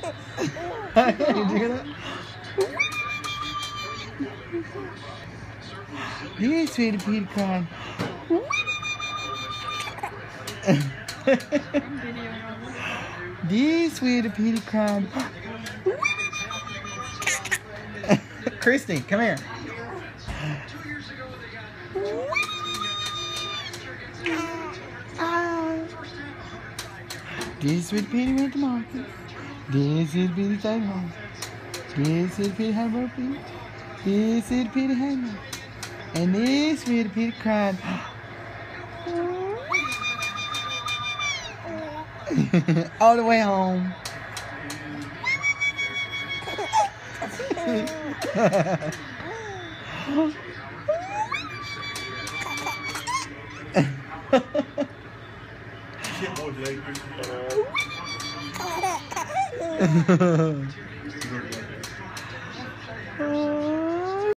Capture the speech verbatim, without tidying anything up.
Did you hear that? This sweetie Peter crying. This sweetie Peter crying. Christy, come here. This sweet Peter went to market. This is Peter stayed home. This is Peter had a birthday. This is Peter had one. And this sweet Peter cried. All the way home. Oh.